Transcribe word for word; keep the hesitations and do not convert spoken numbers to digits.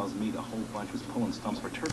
meat a whole bunch was pulling stumps for turkey.